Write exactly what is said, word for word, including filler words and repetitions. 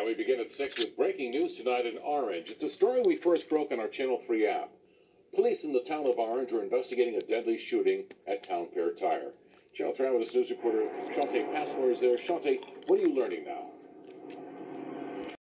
And we begin at six with breaking news tonight in Orange. It's a story we first broke on our Channel three app. Police in the town of Orange are investigating a deadly shooting at Town Fair Tire. Channel three Eyewitness News reporter Shante Passmore is there. Shante, what are you learning now?